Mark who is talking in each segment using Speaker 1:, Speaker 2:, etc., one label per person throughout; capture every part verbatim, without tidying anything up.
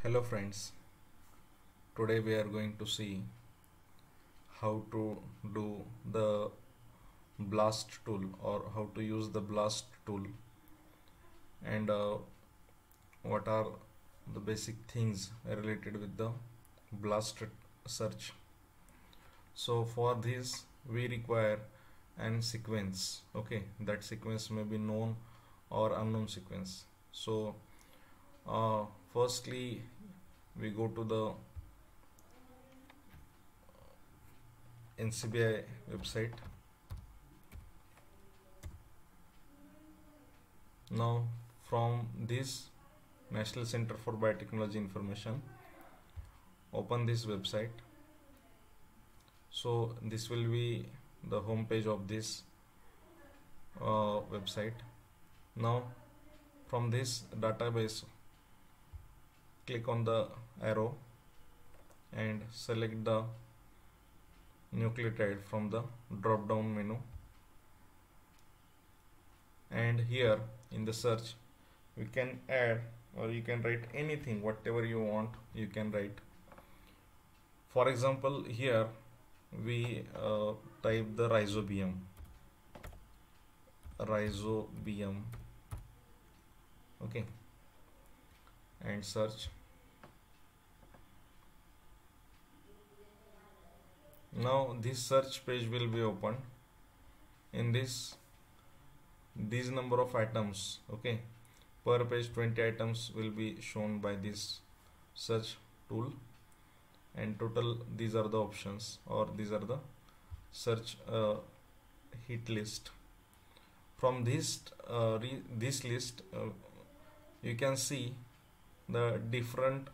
Speaker 1: Hello friends, today we are going to see how to do the blast tool or how to use the blast tool and uh, what are the basic things related with the blast search. So for this we require an sequence. Okay, that sequence may be known or unknown sequence. So uh, firstly we go to the N C B I website. Now from this National Center for Biotechnology Information, open this website. So this will be the home page of this uh, website. Now from this database, click on the arrow and select the nucleotide from the drop down menu, and here in the search we can add or you can write anything, whatever you want you can write. For example, here we uh, type the rhizobium rhizobium okay, and search. Now this search page will be opened. In this, these number of items, okay, per page twenty items will be shown by this search tool, and total these are the options or these are the search uh, hit list. From this uh, this list uh, you can see the different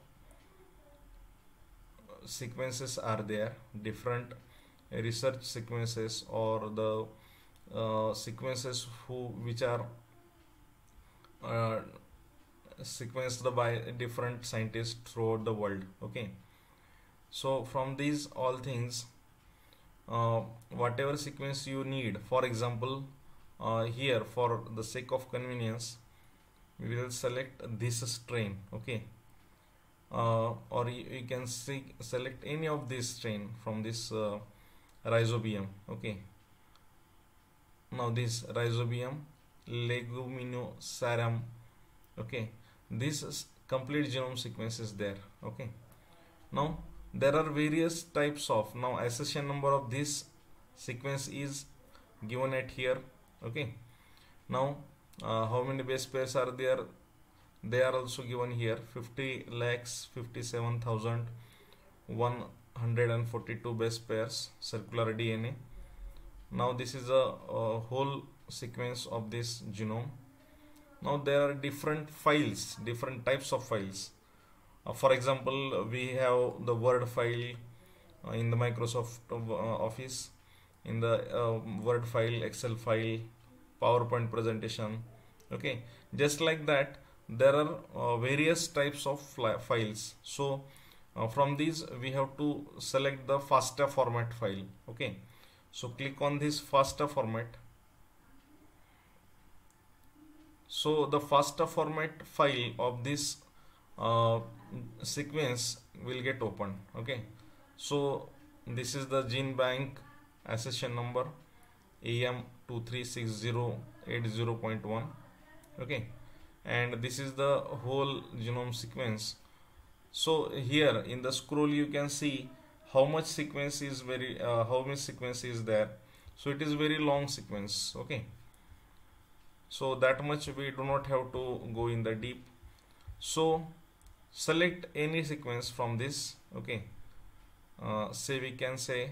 Speaker 1: sequences are there, different research sequences or the uh, sequences who which are uh, sequenced by different scientists throughout the world. Okay, so from these all things, uh, whatever sequence you need, for example, uh, here for the sake of convenience we will select this strain. Okay, uh, or you, you can see, select any of this strain from this uh, rhizobium. Okay, now this rhizobium leguminosarum. Okay, this is complete genome sequence is there. Okay, now there are various types of, now accession number of this sequence is given at here. Okay, now uh, how many base pairs are there, they are also given here. Fifty lakhs fifty-seven thousand one hundred forty-two base pairs circular D N A. Now this is a, a whole sequence of this genome. Now there are different files, different types of files. Uh, for example, we have the Word file uh, in the Microsoft uh, Office, in the uh, Word file, Excel file, PowerPoint presentation. Okay, just like that there are uh, various types of files. So uh, from these we have to select the FASTA format file. Okay, so click on this FASTA format. So the FASTA format file of this uh, sequence will get opened. Okay, so this is the gene bank accession number A M two three six zero eight zero point one. Okay, and this is the whole genome sequence. So here in the scroll you can see how much sequence is very uh, how much sequence is there. So it is very long sequence. Okay, so that much we do not have to go in the deep. So select any sequence from this. Okay, uh, say we can say,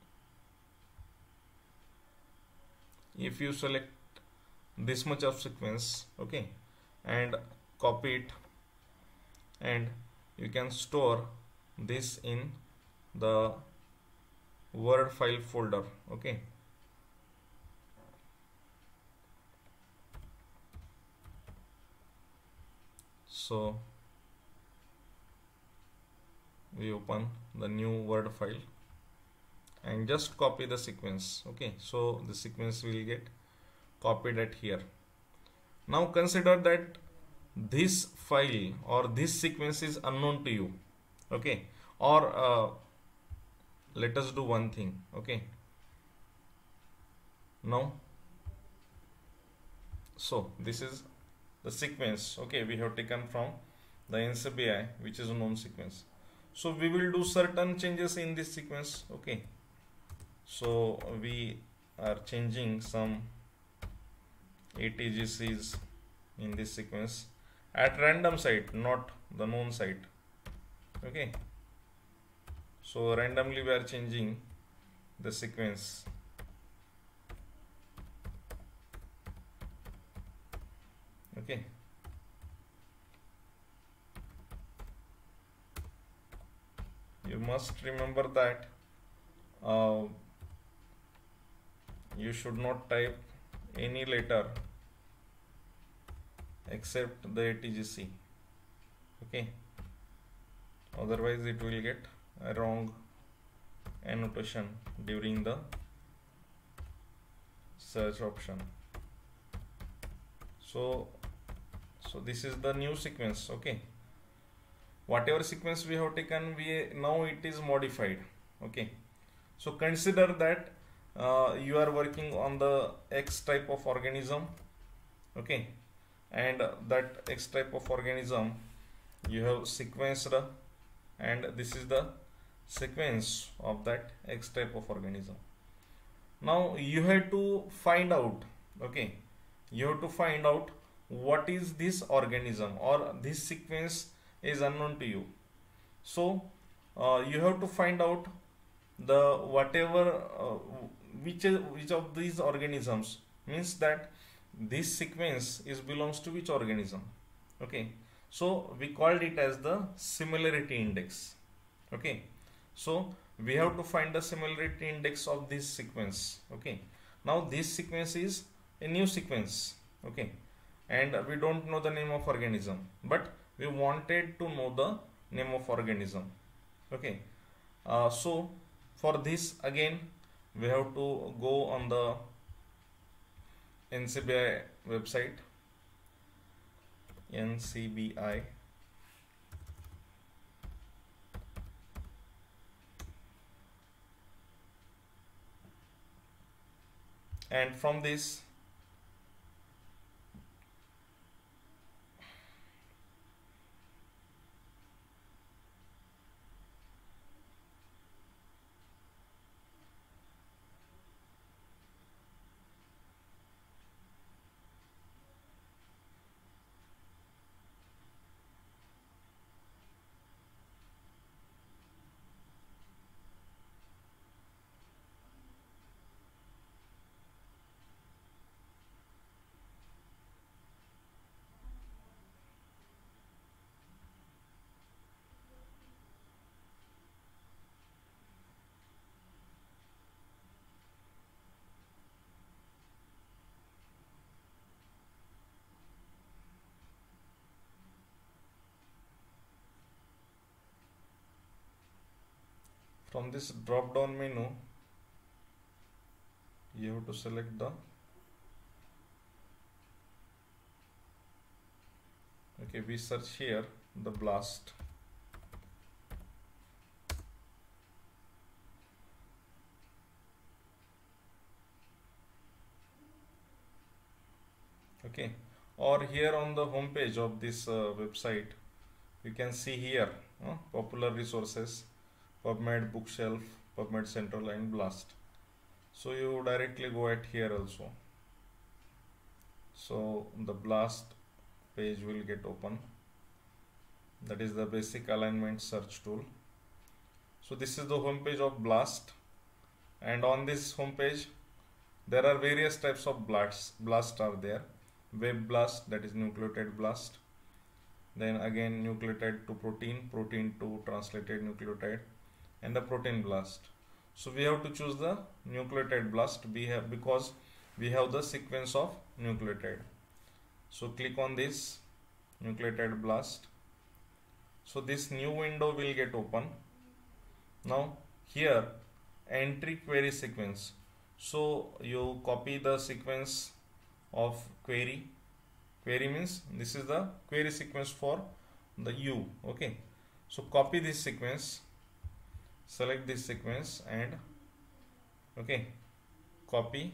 Speaker 1: if you select this much of sequence, okay, and copy it, and you can store this in the Word file folder. Okay, so we open the new Word file and just copy the sequence. Okay, so the sequence will get copied at here. Now consider that this file or this sequence is unknown to you, okay, or uh, let us do one thing, okay. Now, so this is the sequence, okay, we have taken from the N C B I, which is a known sequence. So we will do certain changes in this sequence, okay. So we are changing some A T G Cs in this sequence at random site, not the known site, okay. So randomly we are changing the sequence, okay. You must remember that uh, you should not type any letter except the A T G C, okay, otherwise it will get a wrong annotation during the search option. So so this is the new sequence, okay. Whatever sequence we have taken, we now it is modified, okay. So consider that uh, you are working on the X type of organism, okay, and that X type of organism you have sequenced, and this is the sequence of that X type of organism. Now you have to find out, okay, you have to find out what is this organism, or this sequence is unknown to you. So uh, you have to find out the whatever uh, which which of these organisms, means that this sequence is belongs to which organism, okay. So we called it as the similarity index, okay. So we have to find the similarity index of this sequence, okay. Now this sequence is a new sequence, okay, and we don't know the name of organism, but we wanted to know the name of organism, okay. Uh, so for this, again we have to go on the N C B I website, N C B I, and from this from this drop down menu you have to select the, okay, we search here the BLAST, okay, or here on the home page of this uh, website you can see here uh, popular resources, PubMed, Bookshelf, PubMed Central and BLAST. So you directly go at here also. So the BLAST page will get open. That is the basic alignment search tool. So this is the home page of BLAST, and on this home page there are various types of blasts. Blast are there. Web blast, that is nucleotide blast. Then again nucleotide to protein, protein to translated nucleotide, and the protein blast. So we have to choose the nucleotide blast we have because we have the sequence of nucleotide. So click on this nucleotide blast. So this new window will get open. Now here entry query sequence. So you copy the sequence of query Query means this is the query sequence for the U. Okay, so copy this sequence, select this sequence, and okay, copy,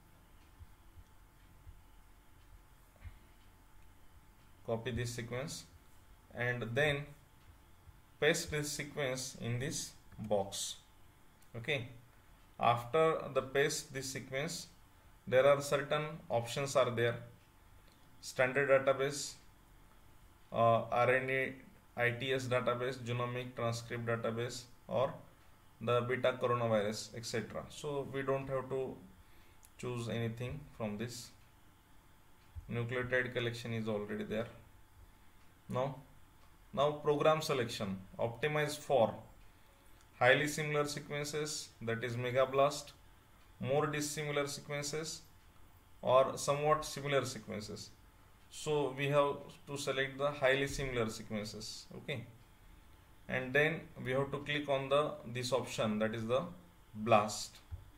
Speaker 1: copy this sequence, and then paste this sequence in this box. Okay, after the paste this sequence, there are certain options are there: standard database, uh, R N A I T S database, genomic transcript database, or the beta coronavirus, et cetera. So we don't have to choose anything from this. Nucleotide collection is already there. Now, now program selection, optimize for highly similar sequences, that is megablast, more dissimilar sequences, or somewhat similar sequences. So we have to select the highly similar sequences. Okay, and then we have to click on the this option, that is the blast.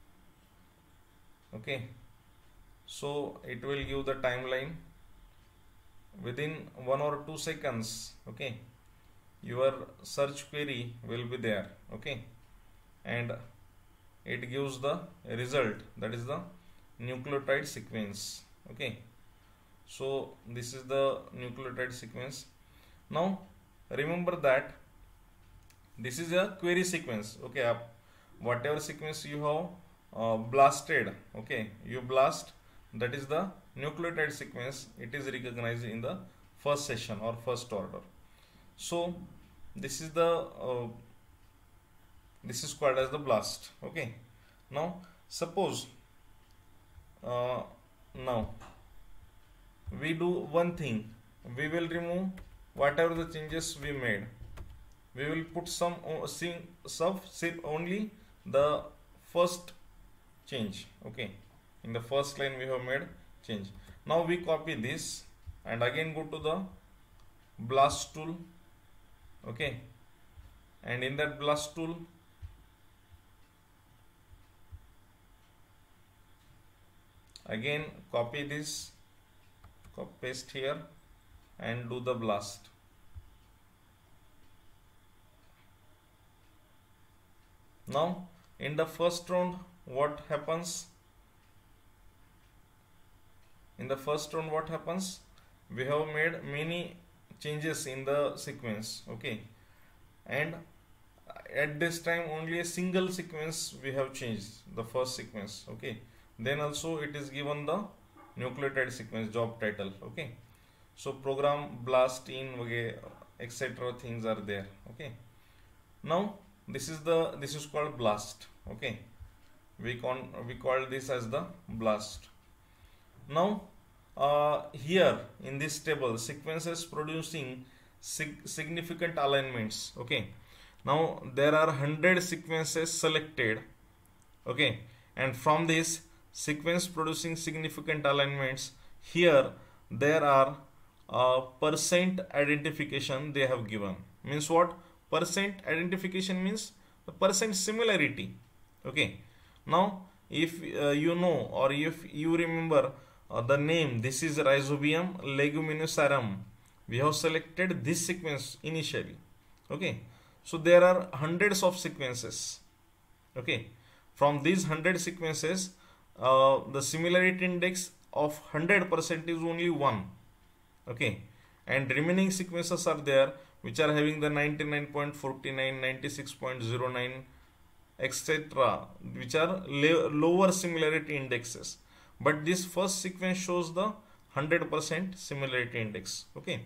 Speaker 1: Okay, so it will give the timeline within one or two seconds. Okay, your search query will be there. Okay, and it gives the result, that is the nucleotide sequence. Okay, so this is the nucleotide sequence. Now remember that this is a query sequence. Okay, whatever sequence you have uh, blasted, okay, you blast, that is the nucleotide sequence. It is recognized in the first session or first order. So this is the uh, this is called as the blast. Okay, now suppose uh, now we do one thing, we will remove whatever the changes we made. We will put some sub only the first change. Okay, in the first line we have made change. Now we copy this and again go to the blast tool. Okay, and in that blast tool, again copy this, copy paste here, and do the blast. Now in the first round, what happens? In the first round, what happens? We have made many changes in the sequence. Okay, and at this time only a single sequence we have changed, the first sequence. Okay, then also it is given the nucleotide sequence job title. Okay, so program blast in, okay, etc. things are there. Okay, now this is the this is called blast. Okay, we con we call this as the blast. Now uh, here in this table, sequences producing sig significant alignments. Okay, now there are one hundred sequences selected. Okay, and from this sequence producing significant alignments, here there are uh, percent identification they have given. Means what? Percent identification means the percent similarity. Okay, now if uh, you know, or if you remember uh, the name, this is Rhizobium leguminosarum, we have selected this sequence initially. Okay, so there are hundreds of sequences. Okay, from these one hundred sequences, uh, the similarity index of one hundred percent is only one. Okay, and remaining sequences are there which are having the ninety-nine point four nine, ninety-six point zero nine, et cetera, which are lower similarity indexes. But this first sequence shows the one hundred percent similarity index. Okay,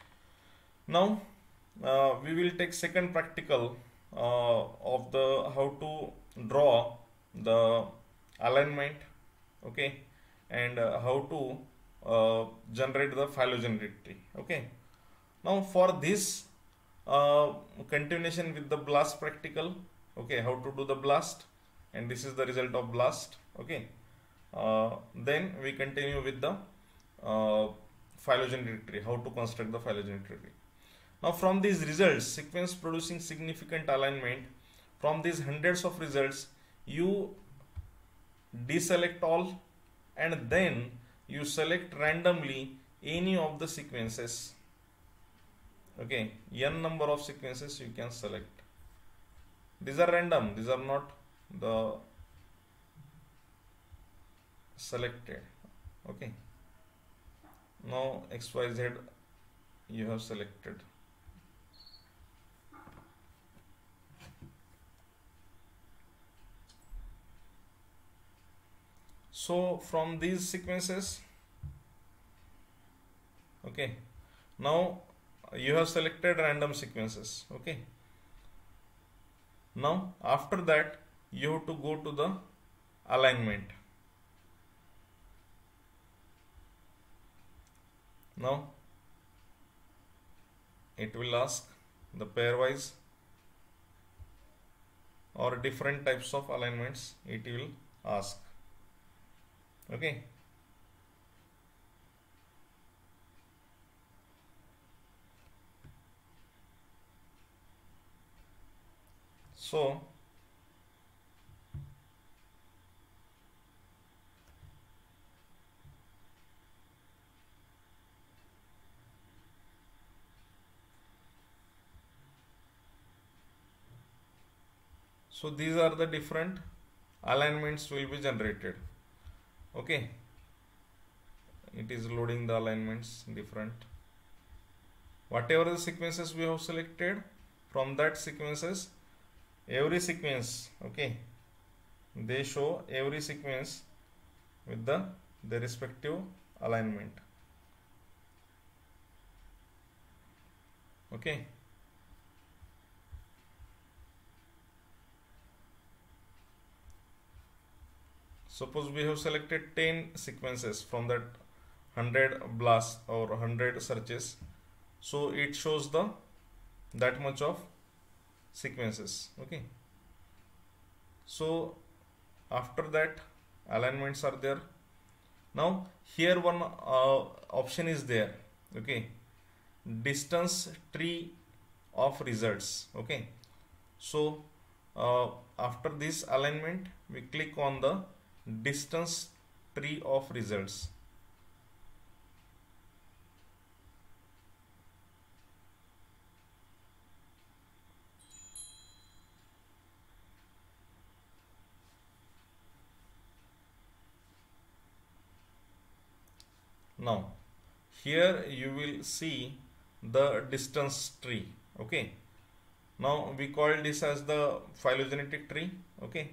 Speaker 1: now uh, we will take second practical uh, of the how to draw the alignment. Okay, and uh, how to uh, generate the phylogenetic tree. Okay, now for this uh, continuation with the blast practical. Okay, how to do the blast, and this is the result of blast. Okay, uh, then we continue with the uh, phylogenetic tree, how to construct the phylogenetic tree. Now from these results, sequence producing significant alignment, from these hundreds of results you deselect all and then you select randomly any of the sequences. Okay, n number of sequences you can select. These are random, these are not the selected. Okay, now xyz you have selected. So from these sequences, okay, now you have selected random sequences. Okay, now after that you have to go to the alignment. Now it will ask the pairwise or different types of alignments it will ask. Okay, so so these are the different alignments will be generated. Okay, it is loading the alignments different. Whatever the sequences we have selected, from that sequences, every sequence, okay, they show every sequence with the the respective alignment. Okay, suppose we have selected ten sequences from that one hundred blasts or one hundred searches, so it shows the that much of sequences. Okay, so after that alignments are there. Now here one uh, option is there. Okay, distance tree of results. Okay, so uh, after this alignment we click on the distance tree of results. Now here you will see the distance tree. Okay, now we call this as the phylogenetic tree. Okay,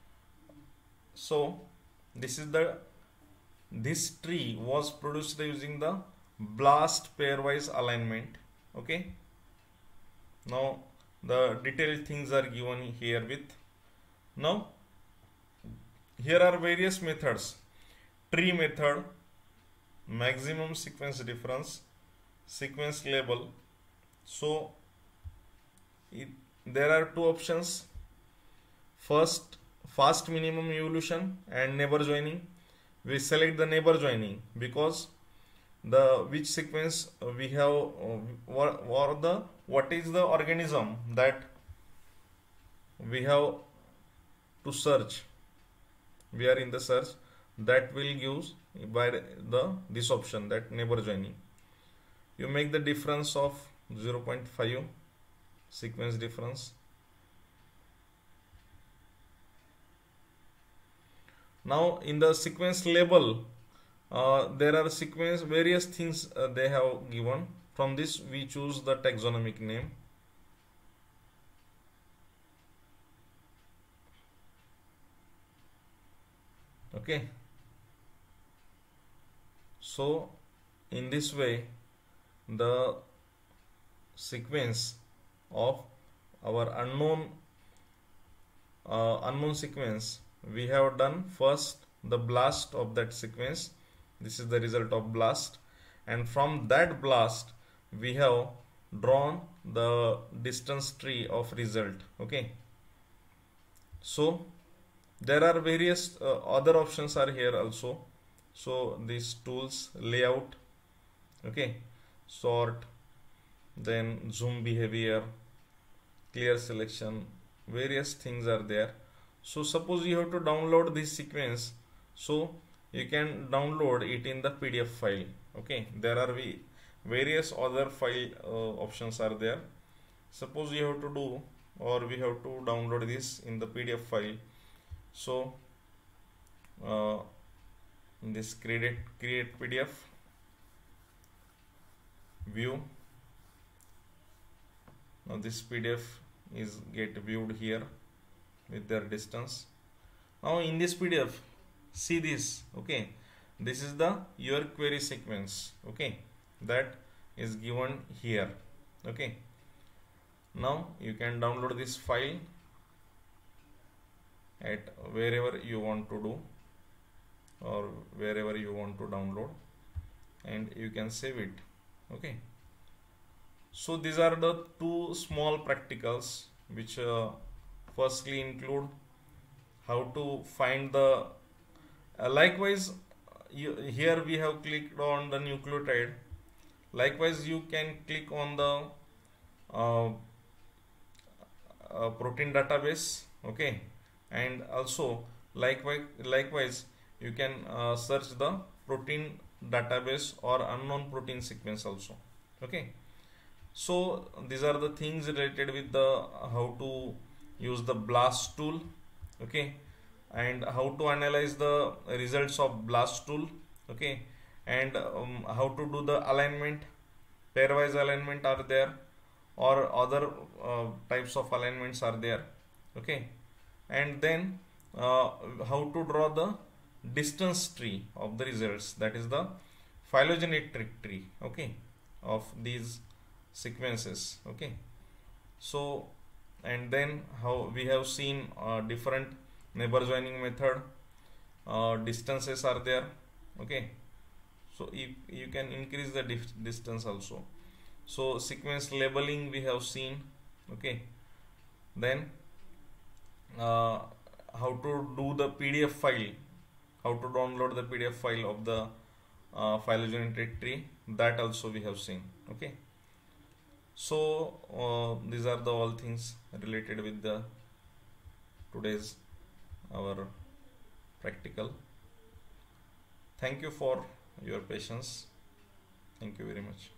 Speaker 1: so this is the this tree was produced using the blast pairwise alignment. Okay, now the detailed things are given here with. Now here are various methods: tree method, maximum sequence difference, sequence label. So it, there are two options: first, fast minimum evolution, and neighbor joining. We select the neighbor joining because the which sequence we have uh, or, or the what is the organism that we have to search. We are in the search, that will give by the this option, that neighbor joining. You make the difference of zero point five sequence difference. Now in the sequence label, uh, there are sequence various things uh, they have given. From this we choose the taxonomic name. Okay, so in this way the sequence of our unknown uh, unknown sequence, we have done first the blast of that sequence. This is the result of blast, and from that blast we have drawn the distance tree of result. Okay, so there are various uh, other options are here also. So these tools, layout, okay, sort, then zoom behavior, clear selection, various things are there. So suppose you have to download this sequence, so you can download it in the P D F file. Okay, there are we various other file uh, options are there. Suppose you have to do, or we have to download this in the P D F file. So uh, in this create create P D F, view. Now this P D F is get viewed here with their distance. Now in this P D F, see this. Okay, this is the your query sequence. Okay, that is given here. Okay, now you can download this file at wherever you want to do, or wherever you want to download, and you can save it. Okay, so these are the two small practicals which uh, firstly include how to find the uh, likewise you, here we have clicked on the nucleotide. Likewise you can click on the uh, uh, protein database. Okay, and also likewise likewise you can uh, search the protein database or unknown protein sequence also. Okay, so these are the things related with the how to use the BLAST tool. Okay, and how to analyze the results of BLAST tool. Okay, and um, how to do the alignment, pairwise alignment are there, or other uh, types of alignments are there. Okay, and then uh, how to draw the distance tree of the results, that is the phylogenetic tree. Okay, of these sequences. Okay, so and then how we have seen uh, different neighbor joining method, uh, distances are there. Okay, so if you can increase the dif distance also. So sequence labeling we have seen. Okay, then uh, how to do the P D F file, how to download the P D F file of the uh, phylogenetic tree, that also we have seen. Okay, so uh, these are the all things related with the today's our practical. Thank you for your patience. Thank you very much.